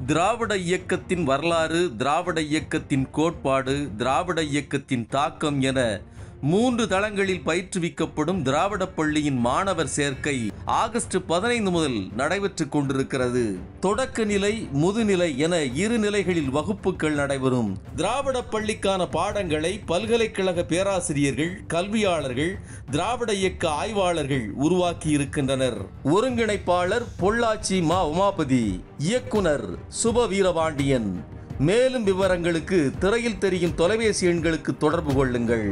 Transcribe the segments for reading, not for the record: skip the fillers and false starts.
திராவிட இயக்கத்தின் வரலாறு, திராவிட இயக்கத்தின் கோட்பாடு, திராவிட இயக்கத்தின் தாக்கம் என 3 தளங்களில் பயிற்றுவிக்கப்படும் திராவிடப் பள்ளியின் மாணவர் சேர்க்கை ஆகஸ்ட் 15 முதல் நடைபெற்றுக் கொண்டிருக்கிறது. தொடக்க நிலை, முதுநிலை என 2 நிலைகளில் வகுப்புகள் நடைபெறும். திராவிடப் பள்ளிக்கான பாடங்களை பல்கலைக்கழக பேராசிரியர்கள், கல்வியாளர்கள், திராவிட இயக்க ஆய்வாளர்கள் உருவாக்கி இருக்கின்றனர். ஒருங்கிணைப்பாளர் பொள்ளாச்சி மா. உமாபதி, இயக்குனர் சுப வீரபாண்டியன். மேலும் விவரங்களுக்கு திரையில் தெரியும் தொலைபேசி எண்களுக்கு தொடர்பு கொள்ளுங்கள்.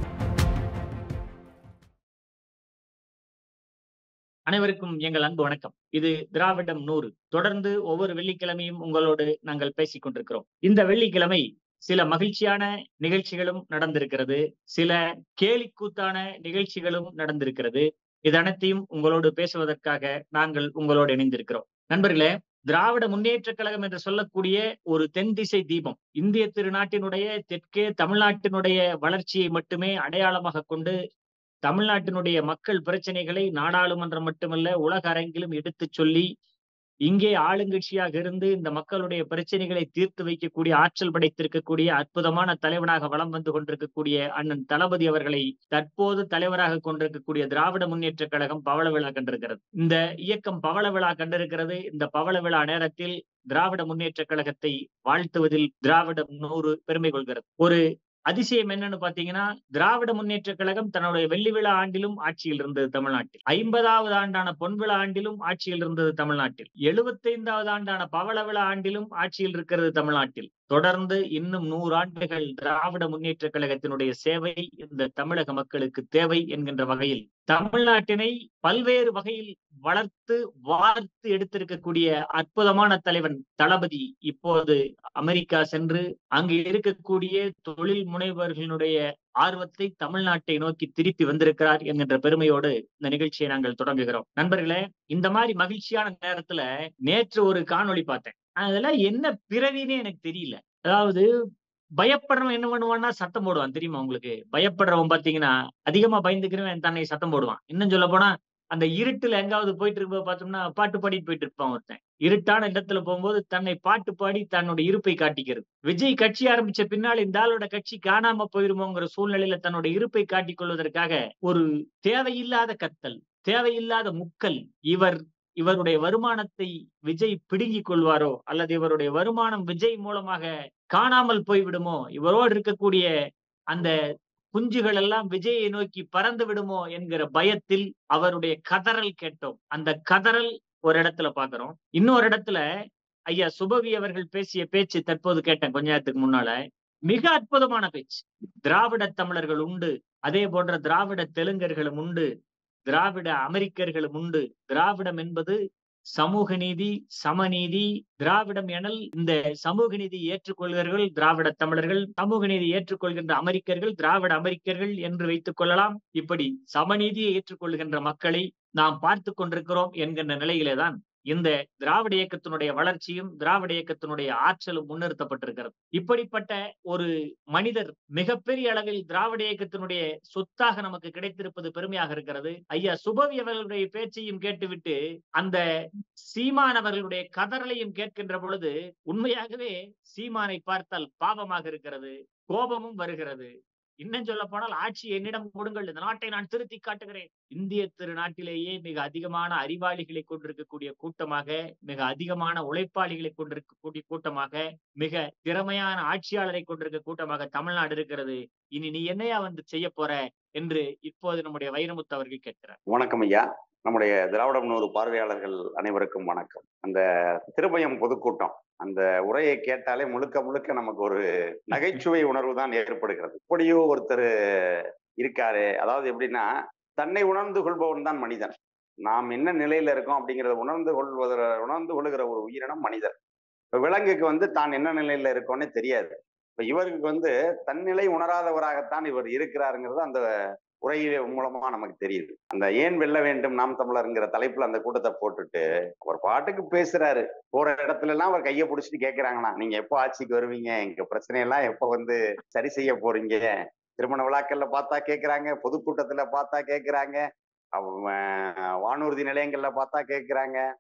அனைவருக்கும் எங்கள் அன்பு வணக்கம். இது திராவிடம் 100. தொடர்ந்து ஒவ்வொரு வெள்ளிக்கிழமையும் உங்களோடு நாங்கள் பேசிக் கொண்டிருக்கிறோம். இந்த வெள்ளிக்கிழமை சில மகிழ்ச்சியான நிகழ்ச்சிகளும் நடந்திருக்கிறது, சில கேலிக்கூத்தான நிகழ்ச்சிகளும் நடந்திருக்கிறது. இது அனைத்தையும் உங்களோடு பேசுவதற்காக நாங்கள் உங்களோடு இணைந்திருக்கிறோம். நண்பர்களே, திராவிட முன்னேற்ற கழகம் என்று சொல்லக்கூடிய ஒரு தென் திசை தீபம், இந்திய திருநாட்டினுடைய தெற்கே தமிழ்நாட்டினுடைய வளர்ச்சியை மட்டுமே அடையாளமாக கொண்டு தமிழ்நாட்டினுடைய மக்கள் பிரச்சனைகளை நாடாளுமன்றம் மட்டுமல்ல உலக அரங்கிலும் எடுத்துச் சொல்லி, இங்கே ஆளுங்கட்சியாக இருந்து இந்த மக்களுடைய பிரச்சனைகளை தீர்த்து வைக்கக்கூடிய ஆற்றல் படைத்திருக்கக்கூடிய அற்புதமான தலைவனாக வலம் வந்து கொண்டிருக்கக்கூடிய அண்ணன் தளபதி அவர்களை தற்போது தலைவராக கொண்டிருக்கக்கூடிய திராவிட முன்னேற்ற கழகம் பவள விழா கண்டிருக்கிறது. இந்த இயக்கம் பவள விழா கண்டிருக்கிறது. இந்த பவள விழா நேரத்தில் திராவிட முன்னேற்ற கழகத்தை வாழ்த்துவதில் திராவிடம் 100 பெருமை கொள்கிறது. ஒரு அதிசயம் என்னன்னு பாத்தீங்கன்னா, திராவிட முன்னேற்ற கழகம் தன்னுடைய வெள்ளி விழா ஆண்டிலும் ஆட்சியில் இருந்தது தமிழ்நாட்டில். 50வது ஆண்டான பொன் விழா ஆண்டிலும் ஆட்சியில் இருந்தது தமிழ்நாட்டில். 75வது ஆண்டான பவள விழா ஆண்டிலும் ஆட்சியில் இருக்கிறது தமிழ்நாட்டில். தொடர்ந்து இன்னும் 100 ஆண்டுகள் திராவிட முன்னேற்ற கழகத்தினுடைய சேவை இந்த தமிழக மக்களுக்கு தேவை என்கின்ற வகையில் தமிழ்நாட்டினை பல்வேறு வகையில் வளர்த்து வார்த்து எடுத்திருக்கக்கூடிய அற்புதமான தலைவன் தளபதி இப்போது அமெரிக்கா சென்று அங்கு இருக்கக்கூடிய தொழில் முனைவர்களுடைய ஆர்வத்தை தமிழ்நாட்டை நோக்கி திருப்பி வந்திருக்கிறார் என்கின்ற பெருமையோடு இந்த நிகழ்ச்சியை நாங்கள் தொடங்குகிறோம். நண்பர்களே, இந்த மாதிரி மகிழ்ச்சியான நேரத்துல நேற்று ஒரு காணொளி பார்த்தேன். அதெல்லாம் என்ன பிறவினே எனக்கு தெரியல. அதாவது பயப்படுறவன் என்ன பண்ணுவான்னா சத்தம் போடுவான், தெரியுமா உங்களுக்கு? பயப்படுறவன் பாத்தீங்கன்னா அதிகமா பயந்துக்கிறவன் தன்னை சத்தம் போடுவான். இன்னும் சொல்ல போனா அந்த இருட்டுல எங்காவது போயிட்டு இருக்கும்போது பார்த்தோம்னா பாட்டு பாடிட்டு போயிட்டு இருப்பான் ஒருத்தன். இருட்டான இடத்துல போகும்போது தன்னை பாட்டு பாடி தன்னோட இருப்பை காட்டிக்கிறது. விஜய் கட்சி ஆரம்பிச்ச பின்னால் இந்த ஆளோட கட்சி காணாம போயிருமோங்கிற சூழ்நிலையில தன்னோட இருப்பை காட்டிக் கொள்வதற்காக ஒரு தேவையில்லாத கத்தல், தேவையில்லாத முக்கல். இவருடைய வருமானத்தை விஜய் பிடுங்கிக் கொள்வாரோ, அல்லது இவருடைய வருமானம் விஜய் மூலமாக காணாமல் போய்விடுமோ, இவரோடு இருக்கக்கூடிய அந்த குஞ்சுகள் எல்லாம் விஜயை நோக்கி பறந்து விடுமோ என்கிற பயத்தில் அவருடைய கதறல் கேட்டோம். அந்த கதறல் ஒரு இடத்துல பாக்குறோம். இன்னொரு இடத்துல ஐயா சுபவி அவர்கள் பேசிய பேச்சு தற்போது கேட்டேன் கொஞ்ச நேரத்துக்கு முன்னால. மிக அற்புதமான பேச்சு. திராவிட தமிழர்கள் உண்டு, அதே போன்ற திராவிட தெலுங்கர்களும் உண்டு, திராவிட அமெரிக்கர்களும் உண்டு. திராவிடம் என்பது சமூக நீதி, சமநீதி. திராவிடம் எனல் இந்த சமூக நீதி ஏற்றுக்கொள்கிறவர்கள் திராவிட தமிழர்கள், சமூக நீதி ஏற்றுக்கொள்கின்ற அமெரிக்கர்கள் திராவிட அமெரிக்கர்கள் என்று வைத்துக் கொள்ளலாம். இப்படி சமநீதியை ஏற்றுக்கொள்கின்ற மக்களை நாம் பார்த்து கொண்டிருக்கிறோம் என்கின்ற நிலையிலேதான் இந்த திராவிட இயக்கத்தினுடைய வளர்ச்சியும் திராவிட இயக்கத்தினுடைய ஆற்றலும் முன்னிறுத்தப்பட்டிருக்கிறது. இப்படிப்பட்ட ஒரு மனிதர் மிகப்பெரிய அளவில் திராவிட இயக்கத்தினுடைய சொத்தாக நமக்கு கிடைத்திருப்பது பெருமையாக இருக்கிறது. ஐயா சுபவி அவர்களுடைய பேச்சையும் கேட்டுவிட்டு அந்த சீமான் அவர்களுடைய கதறலையும் கேட்கின்ற பொழுது உண்மையாகவே சீமானை பார்த்தால் பாவமாக இருக்கிறது, கோபமும் வருகிறது. இன்னும் சொல்ல போனால் ஆட்சி என்னிடம் கொடுங்கள், இந்த நாட்டை நான் திருத்தி காட்டுகிறேன். இந்திய திருநாட்டிலேயே மிக அதிகமான அறிவாளிகளை கொண்டிருக்கக்கூடிய கூட்டமாக, மிக அதிகமான உழைப்பாளிகளை கொண்டிருக்கக்கூடிய கூட்டமாக, மிக திறமையான ஆட்சியாளரை கொண்டிருக்க கூட்டமாக தமிழ்நாடு இருக்கிறது. இனி நீ என்னையா வந்து செய்ய போற என்று இப்போது நம்முடைய வைரமுத்து அவர்கள் கேட்கிறார். வணக்கம் ஐயா. நம்முடைய திராவிடம் 100 பார்வையாளர்கள் அனைவருக்கும் வணக்கம். அந்த திருமயம் பொதுக்கூட்டம் அந்த உரையை கேட்டாலே முழுக்க முழுக்க நமக்கு ஒரு நகைச்சுவை உணர்வு தான் ஏற்படுகிறது. இப்படியோ ஒருத்தர் இருக்காரு. அதாவது எப்படின்னா, தன்னை உணர்ந்து கொள்பவன் தான் மனிதன். நாம் என்ன நிலையில இருக்கோம் அப்படிங்கிறத உணர்ந்து கொள்ளுகிற ஒரு உயிரினம் மனிதர். இப்ப விலங்குக்கு தான் என்ன நிலையில இருக்கோன்னே தெரியாது. இப்ப இவருக்கு தன்னிலை உணராதவராகத்தான் இவர் இருக்கிறாருங்கிறது அந்த உரையில மூலமா நமக்கு தெரியுது. அந்த ஏன் வெல்ல வேண்டும் நாம் தமிழர்ங்கிற தலைப்புல அந்த கூட்டத்தை போட்டுட்டு அவர் பாட்டுக்கு பேசுறாரு. போற இடத்துல எல்லாம் அவர் கையை பிடிச்சிட்டு கேட்கிறாங்கன்னா, நீங்க எப்போ ஆட்சிக்கு வருவீங்க, எங்க பிரச்சனையெல்லாம் எப்போ சரி செய்ய போறீங்க, திருமண விழாக்கள்ல பார்த்தா கேட்கிறாங்க, பொதுக்கூட்டத்துல பார்த்தா கேட்கிறாங்க, வானூர்தி நிலையங்கள்ல பார்த்தா கேட்கிறாங்க,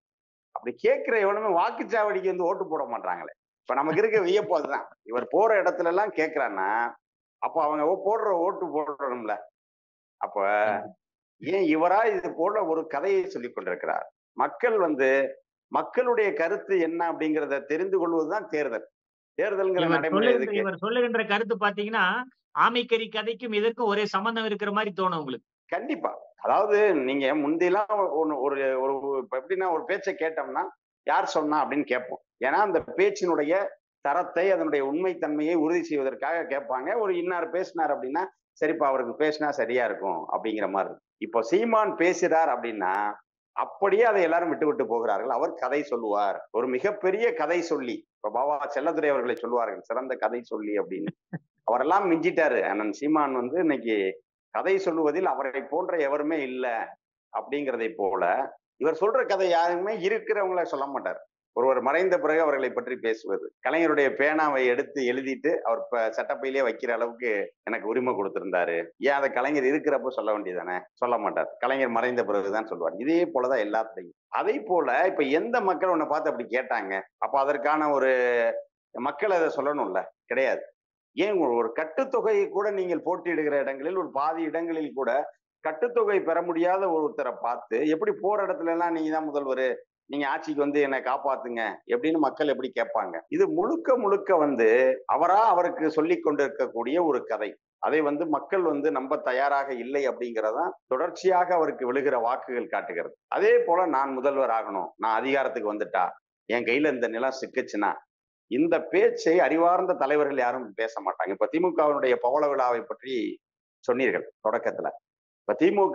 அப்படி கேட்கிற எவனுமே வாக்குச்சாவடிக்கு வந்து ஓட்டு போட மாட்டாங்களே. இப்ப நமக்கு இருக்க வியப்பு அதுதான். இவர் போற இடத்துல எல்லாம் கேட்கிறான்னா அப்ப அவங்க போடுற ஓட்டு போடணும்ல. அப்ப ஏன் இவரா இது போல ஒரு கதையை சொல்லிக் கொண்டிருக்கிறார். மக்கள் வந்து மக்களுடைய கருத்து என்ன அப்படிங்கிறத தெரிந்து கொள்வதுதான் தேர்தல். தேர்தல்ங்கிற நடைமுறை எதுக்கு? இவர் சொல்லுகின்ற கருத்து பாத்தீங்கன்னா, ஆமைக்கறி கதைக்கும் இதற்கும் ஒரே சம்பந்தம் இருக்கிற மாதிரி தோணும் உங்களுக்கு. கண்டிப்பா. அதாவது நீங்க முந்திலாம் ஒண்ணு ஒரு ஒரு இப்ப எப்படின்னா ஒரு பேச்சை கேட்டோம்னா, யார் சொன்னா அப்படின்னு கேட்போம். ஏன்னா அந்த பேச்சினுடைய தரத்தை, அதனுடைய உண்மை தன்மையை உறுதி செய்வதற்காக கேட்பாங்க. ஒரு இன்னார் பேசினார் அப்படின்னா, சரிப்பா அவருக்கு பேசினா சரியா இருக்கும் அப்படிங்கிற மாதிரி இருக்கும். இப்போ சீமான் பேசுறார் அப்படின்னா, அப்படியே அதை எல்லாரும் விட்டு விட்டு போகிறார்கள். அவர் கதை சொல்லுவார். ஒரு மிகப்பெரிய கதை சொல்லி. இப்ப பாபா செல்லதுரை அவர்களை சொல்லுவார்கள், சிறந்த கதை சொல்லி அப்படின்னு. அவரெல்லாம் மிஞ்சிட்டாரு. அண்ணன் சீமான் வந்து இன்னைக்கு கதை சொல்லுவதில் அவரை போன்ற எவருமே இல்ல அப்படிங்கிறதை போல, இவர் சொல்ற கதை யாருமே இருக்கிறவங்கள சொல்ல மாட்டார். ஒருவர் மறைந்த பிறகு அவர்களை பற்றி பேசுவது. கலைஞருடைய பேனாவை எடுத்து எழுதிட்டு அவர் சட்டப்பையிலே வைக்கிற அளவுக்கு எனக்கு உரிமை கொடுத்திருந்தாரு. ஏன் அதை கலைஞர் இருக்கிறப்ப சொல்ல வேண்டியதானே? சொல்ல மாட்டார். கலைஞர் மறைந்த பிறகுதான் சொல்வார். இதே போலதான் எல்லாத்தையும். அதே போல இப்ப எந்த மக்கள் உன்னை பார்த்து அப்படி கேட்டாங்க? அப்ப அதற்கான ஒரு மக்கள் அதை சொல்லணும்ல? கிடையாது. ஏன் ஒரு கட்டுத்தொகையை கூட நீங்கள் போட்டியிடுகிற இடங்களில் ஒரு பாதி இடங்களில் கூட கட்டுத்தொகை பெற முடியாத ஒருத்தரை பார்த்து எப்படி போற இடத்துல எல்லாம் நீங்க தான் முதல்வர், நீங்க ஆட்சிக்கு வந்து என்னை காப்பாத்துங்க எப்படின்னு மக்கள் எப்படி கேட்பாங்க? இது முழுக்க முழுக்க வந்து அவருக்கு சொல்லிக் கொண்டிருக்கக்கூடிய ஒரு கதை. அதை வந்து மக்கள் வந்து நம்ப தயாராக இல்லை அப்படிங்கிறதான் தொடர்ச்சியாக அவருக்கு விழுகிற வாக்குகள் காட்டுகிறது. அதே போல நான் முதல்வர் ஆகணும், நான் அதிகாரத்துக்கு வந்துட்டா, என் கையில இந்த நிலம் சிக்குச்சுன்னா, இந்த பேச்சை அறிவார்ந்த தலைவர்கள் யாரும் பேச மாட்டாங்க. இப்ப திமுகவினுடைய பவள விழாவை பற்றி சொன்னீர்கள் தொடக்கத்துல. இப்ப திமுக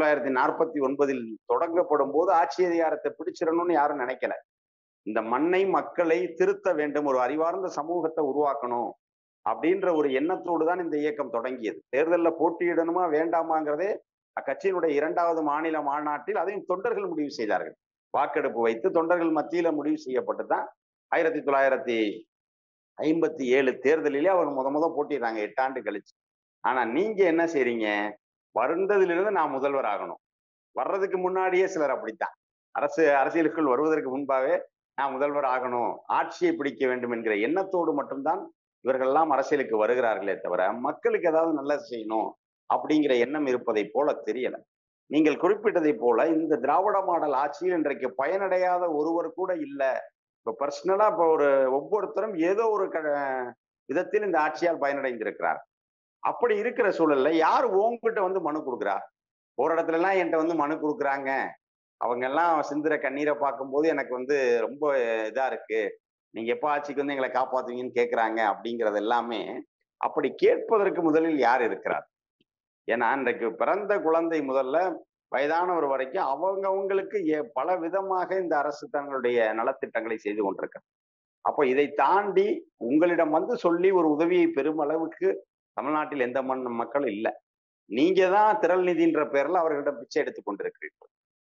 1949 தொடங்கப்படும் போது ஆட்சி அதிகாரத்தை பிடிச்சிடணும்னு யாரும் நினைக்கல. இந்த மண்ணை மக்களை திருத்த வேண்டும், ஒரு அறிவார்ந்த சமூகத்தை உருவாக்கணும் அப்படின்ற ஒரு எண்ணத்தோடு தான் இந்த இயக்கம் தொடங்கியது. தேர்தலில் போட்டியிடணுமா வேண்டாமாங்கிறதே அக்கட்சியினுடைய 2வது மாநில மாநாட்டில் அதையும் தொண்டர்கள் முடிவு செய்தார்கள். வாக்கெடுப்பு வைத்து தொண்டர்கள் மத்தியில முடிவு செய்யப்பட்டு தான் 1957 தேர்தலிலே அவங்க முத போட்டிடுறாங்க 8 ஆண்டு கழிச்சு. ஆனா நீங்க என்ன செய்றீங்க? வருந்ததிலிருந்து நான் முதல்வர் ஆகணும். வர்றதுக்கு முன்னாடியே சிலர் அப்படித்தான். அரசியலுக்குள் வருவதற்கு முன்பாகவே நான் முதல்வர் ஆகணும், ஆட்சியை பிடிக்க வேண்டும் என்கிற எண்ணத்தோடு மட்டும்தான் இவர்கள் எல்லாம் அரசியலுக்கு வருகிறார்களே தவிர மக்களுக்கு ஏதாவது நல்லது செய்யணும் அப்படிங்கிற எண்ணம் இருப்பதை போல தெரியல. நீங்கள் குறிப்பிட்டதை போல இந்த திராவிட மாடல் ஆட்சியில் இன்றைக்கு பயனடையாத ஒருவர் கூட இல்ல. இப்ப பர்சனலா இப்ப ஒவ்வொருத்தரும் ஏதோ ஒரு விதத்தில் இந்த ஆட்சியால் பயனடைந்திருக்கிறார். அப்படி இருக்கிற சூழல்ல யார் உங்ககிட்ட வந்து மனு கொடுக்குறா? ஒரு இடத்துல எல்லாம் என்கிட்ட வந்து மனு கொடுக்குறாங்க, அவங்க எல்லாம் சிந்துற கண்ணீரை பார்க்கும்போது எனக்கு வந்து ரொம்ப இதா இருக்கு, நீங்க எப்ப ஆட்சிக்கு வந்து எங்களை காப்பாத்துவீங்கன்னு கேட்கிறாங்க அப்படிங்கிறது எல்லாமே அப்படி கேட்பதற்கு முதலில் யார் இருக்கிறார்? ஏன்னா இன்றைக்கு பிறந்த குழந்தை முதல்ல வயதானவர் வரைக்கும் அவங்களுக்கு பல விதமாக இந்த அரசு தங்களுடைய நலத்திட்டங்களை செய்து கொண்டிருக்கு. அப்போ இதை தாண்டி உங்களிடம் வந்து சொல்லி ஒரு உதவியை பெறும் அளவுக்கு தமிழ்நாட்டில் எந்த மக்களும் இல்லை. நீங்க தான் திரள் நிதின்ற பேர்ல அவர்களிடம் பிச்சை எடுத்து கொண்டிருக்கிறீர்கள்.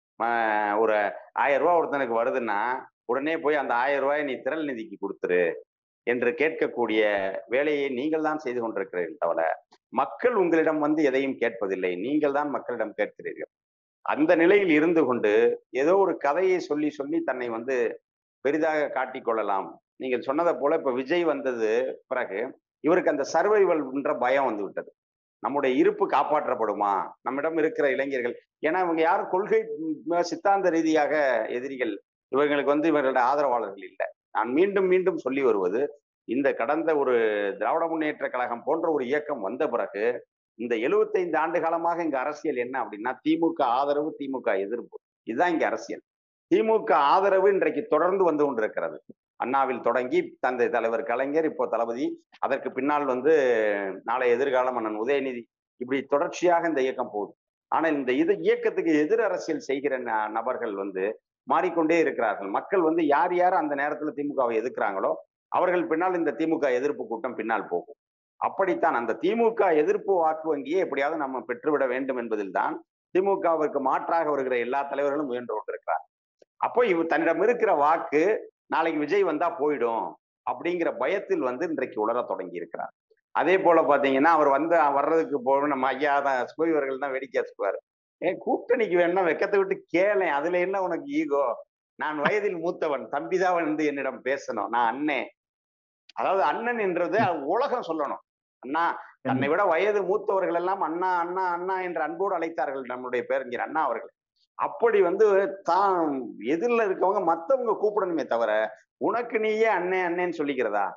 ஒரு 1000 ரூபாய் ஒருத்தனுக்கு வருதுன்னா உடனே போய் அந்த 1000 ரூபாயை நீ திரள் நிதிக்கு கொடுத்துரு என்று கேட்கக்கூடிய வேலையை நீங்கள் தான் செய்து கொண்டிருக்கிறீர்கள் தவிர மக்கள் உங்களிடம் வந்து எதையும் கேட்பதில்லை. நீங்கள் தான் மக்களிடம் கேட்கிறீர்கள். அந்த நிலையில் இருந்து கொண்டு ஏதோ ஒரு கதையை சொல்லி சொல்லி தன்னை வந்து பெரிதாக காட்டிக்கொள்ளலாம். நீங்கள் சொன்னதை போல இப்ப விஜய் வந்தது பிறகு இவருக்கு அந்த சர்வைவல் என்ற பயம் வந்து விட்டது. நம்முடைய இருப்பு காப்பாற்றப்படுமா, நம்மிடம் இருக்கிற இளைஞர்கள், ஏன்னா இவங்க யாரும் கொள்கை சித்தாந்த ரீதியாக எதிரிகள், இவங்களுக்கு வந்து இவர்களுடைய ஆதரவாளர்கள் இல்லை. நான் மீண்டும் மீண்டும் சொல்லி வருவது, இந்த கடந்த ஒரு திராவிட முன்னேற்ற கழகம் போன்ற ஒரு இயக்கம் வந்த பிறகு இந்த 75 ஆண்டு காலமாக இங்க அரசியல் என்ன அப்படின்னா திமுக ஆதரவு, திமுக எதிர்ப்பு, இதுதான் இங்க அரசியல். திமுக ஆதரவு இன்றைக்கு தொடர்ந்து வந்து கொண்டிருக்கிறது. அண்ணாவில் தொடங்கி தந்தை தலைவர் கலைஞர், இப்போ தளபதி, அதற்கு பின்னால் வந்து நாளை எதிர்காலம் அண்ணன் உதயநிதி, இப்படி தொடர்ச்சியாக இந்த இயக்கம் போகுது. ஆனால் இந்த இயக்கத்துக்கு எதிர் அரசியல் செய்கிற நபர்கள் வந்து மாறிக்கொண்டே இருக்கிறார்கள். மக்கள் வந்து யார் யார் அந்த நேரத்துல திமுகவை எதிர்க்கிறாங்களோ அவர்கள் பின்னால் இந்த திமுக எதிர்ப்பு கூட்டம் பின்னால் போகும். அப்படித்தான் அந்த திமுக எதிர்ப்பு வாக்கு வங்கியை எப்படியாவது நம்ம பெற்றுவிட வேண்டும் என்பதில் தான் திமுகவிற்கு மாற்றாக வருகிற எல்லா தலைவர்களும் முயன்று கொண்டிருக்கிறார். அப்போ தன்னிடம் இருக்கிற வாக்கு நாளைக்கு விஜய் வந்தா போயிடும் அப்படிங்கிற பயத்தில் வந்து இன்றைக்கு உலர தொடங்கி இருக்கிறார். அதே போல பாத்தீங்கன்னா அவர் வர்றதுக்கு போக நம்ம ஐயா தான் சுபவிவர்கள் தான் வேடிக்கை சொல்லுவாரு, கூட்டணிக்கு வேணும்னா வெக்கத்தை விட்டு கேளேன், அதுல என்ன உனக்கு ஈகோ, நான் வயதில் மூத்தவன், தம்பிதான் வந்து என்னிடம் பேசணும், நான் அண்ணே. அதாவது அண்ணன் என்றது உலகம் சொல்லணும். அண்ணா, தன்னை விட வயது மூத்தவர்கள் எல்லாம் அண்ணா அண்ணா அண்ணா என்று அன்போடு அழைத்தார்கள் நம்முடைய பேரறிஞர் அண்ணா அவர்கள். அப்படி வந்து தான் எதிரில் இருக்கவங்க மத்தவங்க கூப்பிடணுமே தவிர, உனக்கு நீயே அண்ணே அண்ணேன்னு சொல்லிக்கிறதா?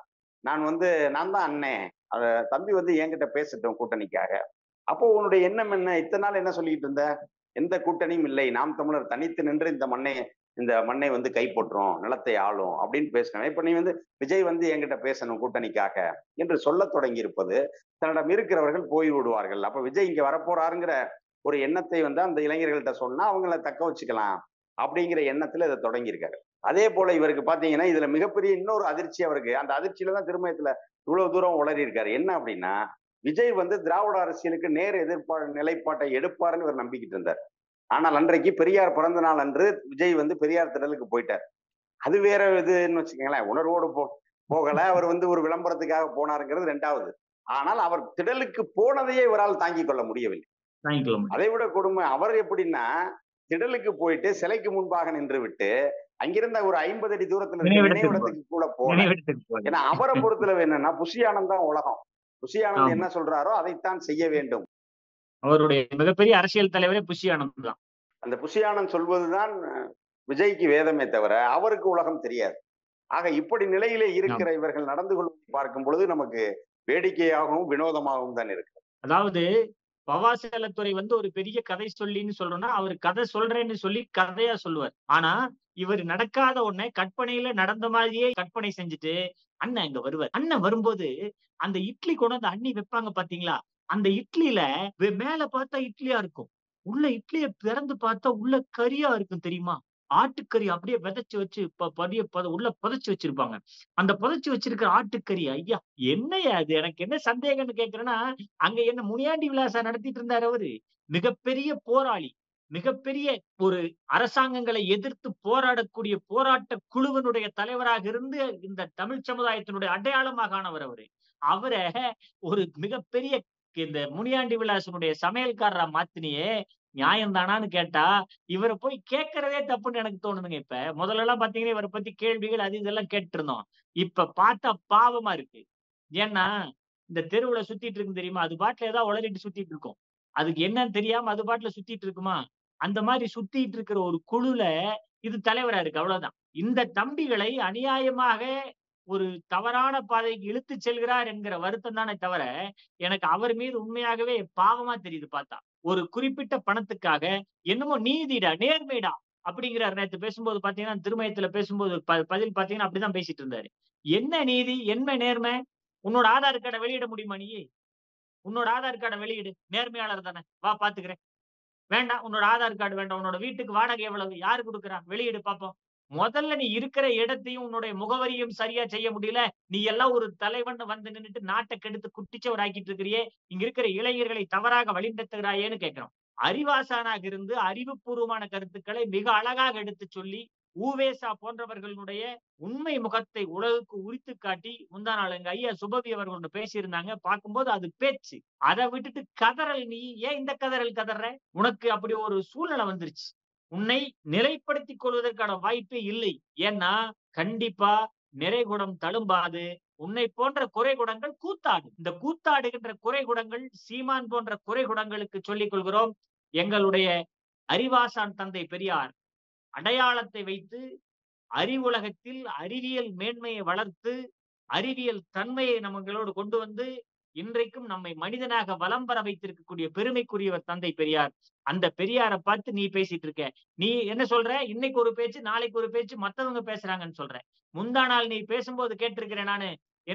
நான் தான் அண்ணே, தம்பி வந்து என்கிட்ட பேசட்டும் கூட்டணிக்காக. அப்போ உன்னுடைய எண்ணம் என்ன? இத்தனை நாள் என்ன சொல்லிட்டு இருந்த? எந்த கூட்டணியும் இல்லை, நாம் தமிழர் தனித்து நின்று இந்த மண்ணை வந்து கைப்பற்றும், நிலத்தை ஆளும் அப்படின்னு பேசணும். இப்ப நீ வந்து விஜய் வந்து என்கிட்ட பேசணும் கூட்டணிக்காக என்று சொல்ல தொடங்கி இருப்பது, தன்னிடம் இருக்கிறவர்கள் போய் விடுவார்கள். அப்ப விஜய் இங்க வரப்போறாருங்கிற ஒரு எண்ணத்தை வந்து அந்த இளைஞர்கள்ட்ட சொன்னா அவங்கள தக்க வச்சுக்கலாம் அப்படிங்கிற எண்ணத்துல இதை தொடங்கியிருக்காரு. அதே போல இவருக்கு பாத்தீங்கன்னா இதுல மிகப்பெரிய இன்னொரு அதிர்ச்சி அவருக்கு, அந்த அதிர்ச்சியில தான் திருமயத்துல இவ்வளவு தூரம் உளறி இருக்காரு. என்ன அப்படின்னா, விஜய் வந்து திராவிட அரசியலுக்கு நேர் நிலைப்பாட்டை எடுப்பாருன்னு இவர் நம்பிக்கிட்டு இருந்தார். ஆனால் அன்றைக்கு பெரியார் பிறந்த நாள் அன்று விஜய் வந்து பெரியார் திடலுக்கு போயிட்டார். அது வேற இதுன்னு வச்சுக்கோங்களேன். உணர்வோடு போகல, அவர் வந்து ஒரு விளம்பரத்துக்காக போனாருங்கிறது ரெண்டாவது. ஆனால் அவர் திடலுக்கு போனதையே இவரால் தாங்கிக் கொள்ள முடியவில்லை. அதை விட கொடுமை, அவர் எப்படின்னா திடலுக்கு போயிட்டு சிலைக்கு முன்பாக நின்று விட்டு அங்கிருந்த ஒரு 50 அடி தூரத்துல இருக்க நினைவிடத்துக்கு கூட போல. ஏன்னா அவரை பொறுத்தளவு என்னன்னா, புஷி ஆனந்த் தான் உலகம். புஷி ஆனந்த் என்ன சொல்றாரோ அதைத்தான் செய்ய வேண்டும். அவருடைய மிகப்பெரிய அரசியல் தலைவரே புஷி ஆனந்த் தான். அந்த புஷி ஆனந்த் சொல்வதுதான் விஜய்க்கு வேதமே தவிர அவருக்கு உலகம் தெரியாது. ஆக இப்படி நிலையிலே இருக்கிற இவர்கள் நடந்து கொள்வதை பார்க்கும் பொழுது நமக்கு வேடிக்கையாகவும் வினோதமாகவும் தான் இருக்கு. அதாவது பவாசலத்துறை வந்து ஒரு பெரிய கதை சொல்லின்னு சொல்றோம்னா, அவர் கதை சொல்றேன்னு சொல்லி கதையா சொல்லுவார். ஆனா இவர் நடக்காத ஒண்ணை கற்பனையில நடந்த மாதிரியே கற்பனை செஞ்சுட்டு அண்ணன் இங்க வருவார். அண்ணன் வரும்போது அந்த இட்லி கொண்டு வந்து அண்ணி வைப்பாங்க பாத்தீங்களா, அந்த இட்லியில மேல பார்த்தா இட்லியா இருக்கும், உள்ள இட்லிய திறந்து பார்த்தா உள்ள கறியா இருக்கும் தெரியுமா? ஆட்டுக்கறி அப்படியே விதைச்சு வச்சு உள்ள புதைச்சு வச்சிருப்பாங்க. அந்த புதைச்சு வச்சிருக்கிற ஆட்டுக்கறி, ஐயா என்னையா அது? எனக்கு என்ன சந்தேகம்னு கேக்குறேன்னா, அங்க என்ன முனியாண்டி விலாசா நடத்திட்டு இருந்தாரு அவரு? மிகப்பெரிய போராளி, மிகப்பெரிய ஒரு அரசாங்கங்களை எதிர்த்து போராடக்கூடிய போராட்ட குழுவினுடைய தலைவராக இருந்து இந்த தமிழ் சமுதாயத்தினுடைய அடையாளமாக ஆனவர் அவரு. அவரை ஒரு மிகப்பெரிய இந்த முனியாண்டி விலாசனுடைய சமையல்காரரா மாத்தினியே, நியாயம் தானான்னு கேட்டா இவரை போய் கேட்கறதே தப்புன்னு எனக்கு தோணுதுங்க. இப்ப முதல்ல எல்லாம் பாத்தீங்கன்னா இவரை பத்தி கேள்விகள் அது இதெல்லாம் கேட்டு இருந்தோம். இப்ப பார்த்தா பாவமா இருக்கு. ஏன்னா இந்த தெருவுல சுத்திட்டு இருக்கு தெரியுமா, அது பாட்டுல ஏதாவது உளறிட்டு சுத்திட்டு இருக்கும். அதுக்கு என்னன்னு தெரியாம அது பாட்டுல சுத்திட்டு இருக்குமா, அந்த மாதிரி சுத்திட்டு இருக்கிற ஒரு குழுல இது தலைவரா இருக்கு, அவ்வளவுதான். இந்த தம்பிகளை அநியாயமாக ஒரு தவறான பாதைக்கு இழுத்து செல்கிறார் என்கிற வருத்தம் தானே தவிர, எனக்கு அவர் மீது உண்மையாகவே பாவமா தெரியுது பார்த்தா. ஒரு குறிப்பிட்ட பணத்துக்காக என்னமோ நீதிடா, நேர்மைடா அப்படிங்கிறார். நேத்து பேசும்போது பாத்தீங்கன்னா, திருமயத்துல பேசும்போது பதில் பாத்தீங்கன்னா அப்படிதான் பேசிட்டு இருந்தாரு. என்ன நீதி, என்ன நேர்மை? உன்னோட ஆதார் கார்டை வெளியிட முடியுமா நீ? உன்னோட ஆதார் கார்டை வெளியிடு, நேர்மையாளர் தானே, வா பாத்துக்கிறேன். வேண்டாம், உன்னோட ஆதார் கார்டு வேண்டாம், உன்னோட வீட்டுக்கு வாடகை எவ்வளவு, யாரு கொடுக்குறா, வெளியிடு பாப்போம். முதல்ல நீ இருக்கிற இடத்தையும் உன்னுடைய முகவரியும் சரியா செய்ய முடியல, நீ எல்லாம் ஒரு தலைவன் வந்து நின்னுட்டு நாட்டை கெடுத்து குட்டிச்சவர் ஆக்கிட்டு இருக்கிறியே, இங்க இருக்கிற இளைஞர்களை தவறாக வழிநடத்துகிறாயேன்னு கேட்கிறோம். அறிவாசானாக இருந்து அறிவுபூர்வமான கருத்துக்களை மிக அழகாக எடுத்து சொல்லி ஊவேசா போன்றவர்களுடைய உண்மை முகத்தை உலகுக்கு உரித்து காட்டி முந்தா நாள் எங்க ஐயா சுபவி அவர்கள் பேசியிருந்தாங்க. பார்க்கும்போது அது பேச்சு. அதை விட்டுட்டு கதறல். நீ ஏன் இந்த கதறல் கதற? உனக்கு அப்படி ஒரு சூழ்நிலை வந்துருச்சு. உன்னை நிலைப்படுத்திக் கொள்வதற்கான வாய்ப்பே இல்லை. ஏன்னா கண்டிப்பா நிறைகுடம் தழும்பாது. உன்னை போன்ற குறைகுடங்கள் கூத்தாடு. இந்த கூத்தாடுகின்ற குறைகுடங்கள் சீமான் போன்ற குறைகுடங்களுக்கு சொல்லிக் கொள்கிறோம். எங்களுடைய அறிவாசான் தந்தை பெரியார் அடையாளத்தை வைத்து அறிவுலகத்தில் அறிவியல் மேன்மையை வளர்த்து அறிவியல் தன்மையை நம்மளோடு கொண்டு வந்து இன்றைக்கும் நம்மை மனிதனாக வலம் பெற வைத்திருக்கக்கூடிய பெருமைக்குரியவர் தந்தை பெரியார். அந்த பெரியாரை பார்த்து நீ பேசிட்டு இருக்க. நீ என்ன சொல்ற? இன்னைக்கு ஒரு பேச்சு, நாளைக்கு ஒரு பேச்சு, மத்தவங்க பேசுறாங்கன்னு சொல்ற. முந்தா நாள் நீ பேசும்போது கேட்டிருக்கிறேன் நானு.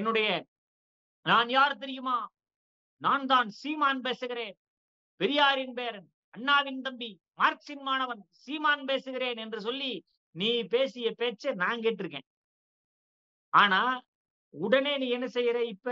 நான் யார் தெரியுமா? நான் தான் சீமான் பேசுகிறேன், பெரியாரின் பேரன், அண்ணாவின் தம்பி, மார்க்சின் மாணவன், சீமான் பேசுகிறேன் என்று சொல்லி நீ பேசிய பேச்ச நான் கேட்டிருக்கேன். ஆனா உடனே நீ என்ன செய்யற? இப்ப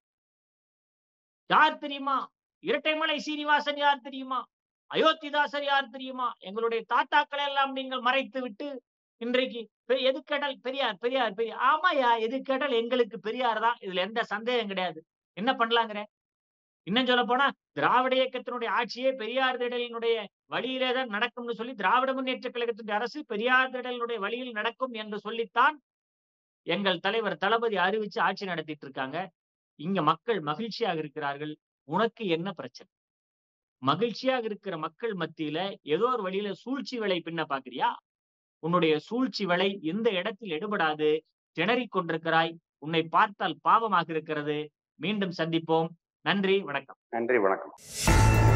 யார் தெரியுமா? இரட்டைமலை சீனிவாசன் யார் தெரியுமா? அயோத்திதாசர் யார் தெரியுமா? எங்களுடைய தாத்தாக்களை எல்லாம் நீங்கள் மறைத்து விட்டு இன்றைக்கு எது கேட்டால் பெரியார் பெரியார் பெரியார். ஆமாயா, எது கேட்டால் எங்களுக்கு பெரியார் தான், இதுல எந்த சந்தேகம் கிடையாது. என்ன பண்ணலாங்கிற? இன்னும் சொல்ல போனா திராவிட இயக்கத்தினுடைய ஆட்சியே பெரியார் திடலினுடைய வழியிலே தான் நடக்கும்னு சொல்லி திராவிட முன்னேற்ற கழகத்தினுடைய அரசு பெரியார் திடலுடைய வழியில் நடக்கும் என்று சொல்லித்தான் எங்கள் தலைவர் தளபதி அறிவிச்சு ஆட்சி நடத்திட்டு இருக்காங்க. இங்க மக்கள் மகிழ்ச்சியாக இருக்கிறார்கள். உனக்கு என்ன பிரச்சனை? மகிழ்ச்சியாக இருக்கிற மக்கள் மத்தியில ஏதோ ஒரு வழியில சூழ்ச்சி வேலை பின்ன பாக்குறியா? உன்னுடைய சூழ்ச்சி வலை எந்த இடத்தில் எடுபடாது. திணறிக் கொண்டிருக்கிறாய். உன்னை பார்த்தால் பாவமாக இருக்கிறது. மீண்டும் சந்திப்போம். நன்றி, வணக்கம். நன்றி, வணக்கம்.